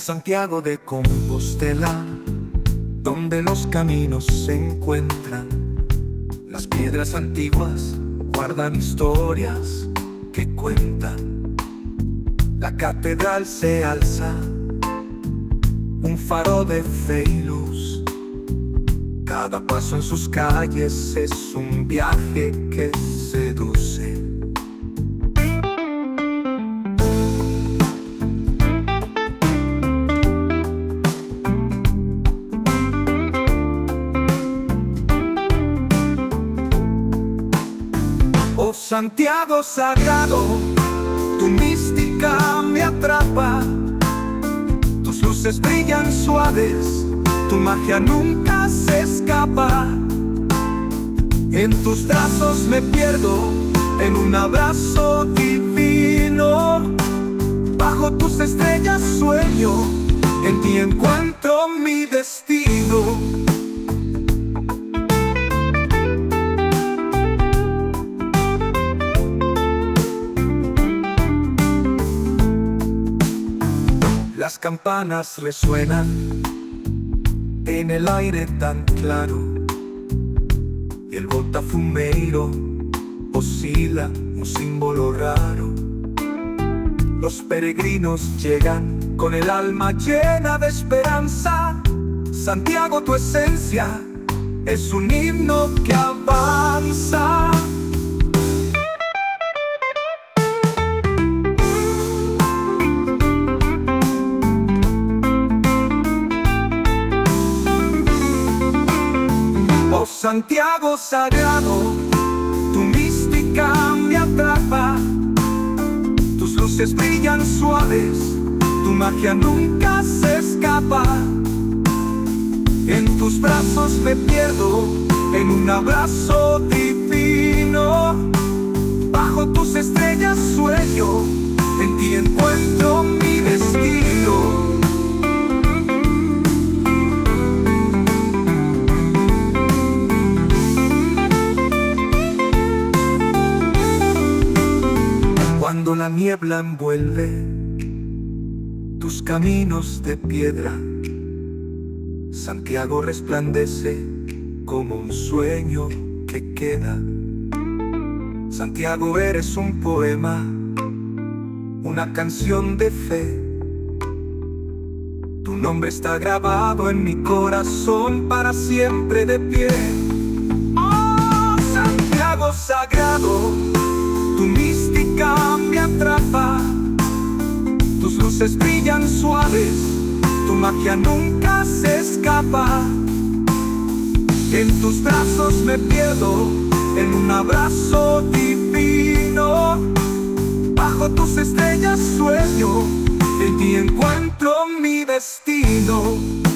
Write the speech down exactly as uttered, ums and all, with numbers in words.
Santiago de Compostela, donde los caminos se encuentran, las piedras antiguas guardan historias que cuentan. La catedral se alza, un faro de fe y luz. Cada paso en sus calles es un viaje que seduce. Oh Santiago sagrado, tu mística me atrapa. Tus luces brillan suaves, tu magia nunca se escapa. En tus brazos me pierdo, en un abrazo divino. Bajo tus estrellas sueño, en ti encuentro mi destino. Las campanas resuenan en el aire tan claro, y el botafumeiro oscila, un símbolo raro. Los peregrinos llegan con el alma llena de esperanza. Santiago, tu esencia es un himno que avanza. Oh Santiago sagrado, tu mística me atrapa. Tus luces brillan suaves, tu magia nunca se escapa. En tus brazos me pierdo, en un abrazo divino. Bajo tus estrellas sueño, en ti encuentro mi destino. Cuando la niebla envuelve tus caminos de piedra, Santiago resplandece como un sueño que queda. Santiago, eres un poema, una canción de fe. Tu nombre está grabado en mi corazón para siempre de pie. Oh Santiago sagrado, tu mística me atrapa. Tus luces brillan suaves, tu magia nunca se escapa. En tus brazos me pierdo, en un abrazo divino. Bajo tus estrellas sueño, en ti encuentro mi destino.